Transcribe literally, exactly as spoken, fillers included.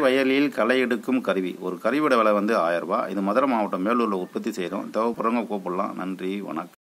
வயலில் களை எடுக்கும் கருவி. ஒரு கருவியோட விலை வந்து ஆயிரம் ரூபாய். இது மதுரை மாவட்டம் மேலூரில் உற்பத்தி செய்கிறோம். தேவைப்படுறவங்க கூப்பிடலாம். நன்றி, வணக்கம்.